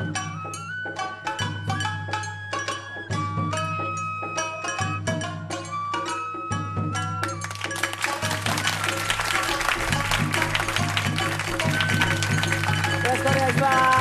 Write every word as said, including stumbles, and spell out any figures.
ろしくお願いします。